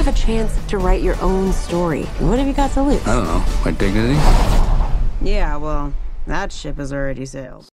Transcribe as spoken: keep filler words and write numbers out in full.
have a chance to write your own story. What have you got to lose? I don't know. My dignity? Yeah, well, that ship has already sailed.